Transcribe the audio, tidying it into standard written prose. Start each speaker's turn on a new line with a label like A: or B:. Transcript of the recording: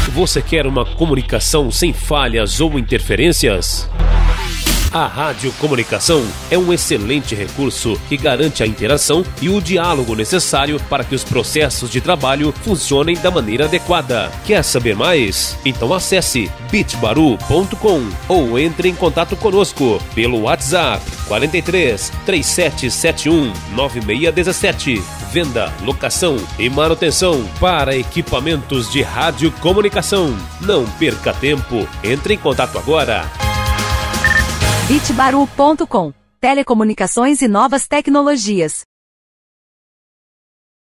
A: Você quer uma comunicação sem falhas ou interferências? A radiocomunicação é um excelente recurso que garante a interação e o diálogo necessário para que os processos de trabalho funcionem da maneira adequada. Quer saber mais? Então acesse bitbaru.com ou entre em contato conosco pelo WhatsApp 43 3771 9617. Venda, locação e manutenção para equipamentos de radiocomunicação. Não perca tempo. Entre em contato agora.
B: bitbaru.com. Telecomunicações e novas tecnologias.